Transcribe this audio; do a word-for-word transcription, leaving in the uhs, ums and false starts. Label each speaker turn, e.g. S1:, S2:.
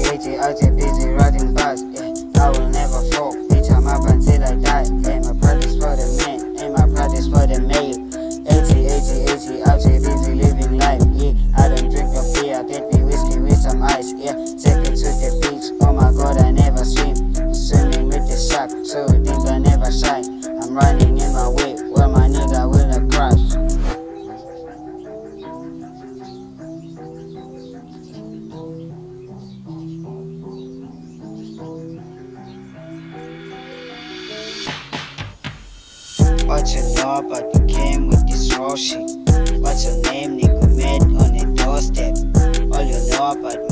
S1: eighty, out here busy riding bars, yeah. I will never fall, bitch, I'm up until I die. Yeah, my practice for the man, and my practice for the male. eighty, eighty, eighty, out here busy living life, yeah. I don't drink no beer, get me whiskey with some ice, yeah. Take it to the beach, oh my god, I never swim. Swimming with the shark, so deep I never shine. I'm running in my way, where my nigga will not crash. What you know about the game with this raw shit? What's your name, nigga, made on a doorstep? All you know about